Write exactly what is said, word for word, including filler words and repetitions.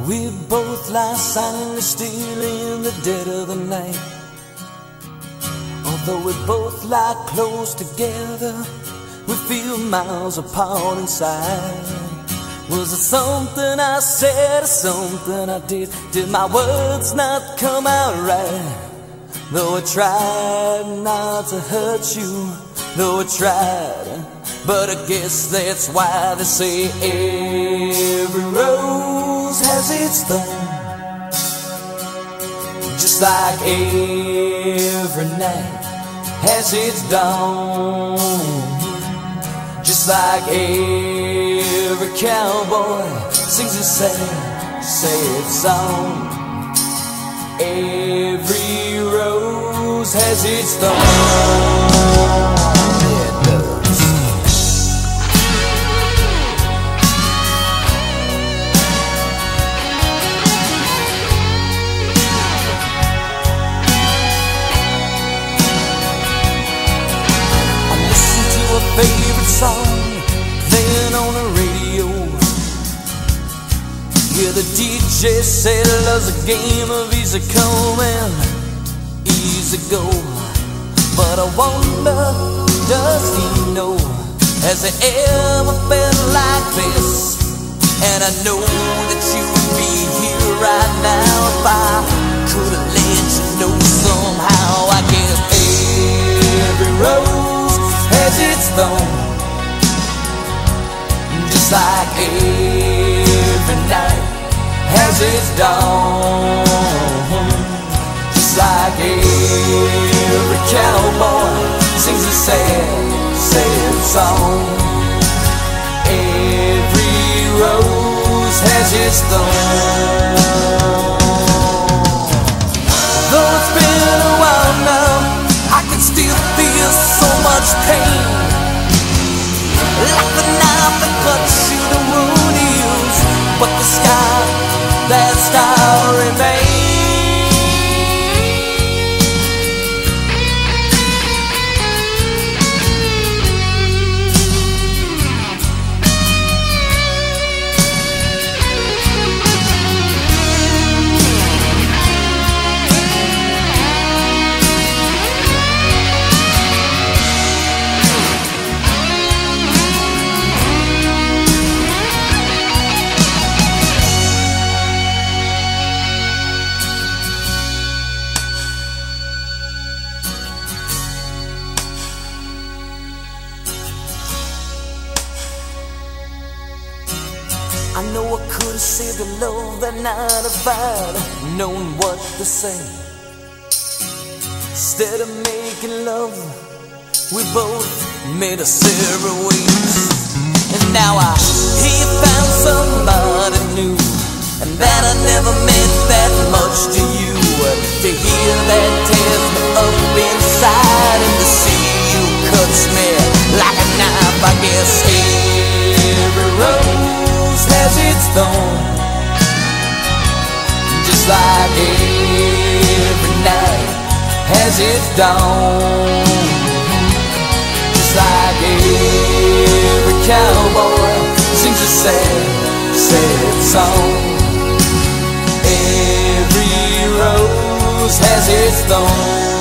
We both lie silently still in the dead of the night. Although we both lie close together, we feel miles apart inside. Was it something I said or something I did? Did my words not come out right? Though I tried not to hurt you, though I tried, but I guess that's why they say every rose has its thorn, just like every night has its dawn, just like every cowboy sings a sad, sad song. Every rose has its thorn. It does. I listen to a favorite song playing on the radio. Yeah, the D J said love's a game of easy come and easy go. But I wonder, does he know? Has he ever felt like this? And I know that you would be here right now if I could have let you know somehow. I guess every rose has its thorn, just like every night has its dawn, just like every cowboy sings a sad, sad song. Every rose has its thorn. Though it's been a while now, I can still feel so much pain, like the knife that cuts you, the wound heals, but the scar, that star remains. I know I could have saved the love that night if I'd known what to say. Instead of making love, we both made us separate ways. And now I hear you found somebody new, and that I never meant that much to you. To hear that tears me up inside, and to see you cuts me like a knife. I guess every rose has its thorn, just like every night has its dawn, just like every cowboy sings a sad, sad song. Every rose has its thorn.